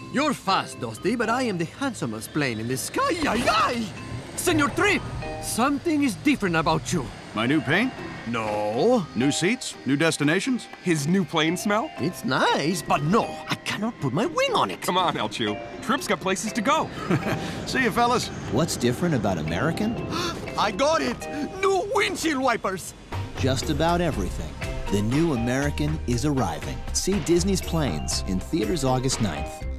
You're fast, Dusty, but I am the handsomest plane in the sky. Ay, ay! Senor Trip, something is different about you. My new paint? No. New seats? New destinations? His new plane smell? It's nice, but no, I cannot put my wing on it. Come on, El Chew. Trip's got places to go. See you, fellas. What's different about American? I got it! New windshield wipers! Just about everything. The new American is arriving. See Disney's Planes in theaters August 9th.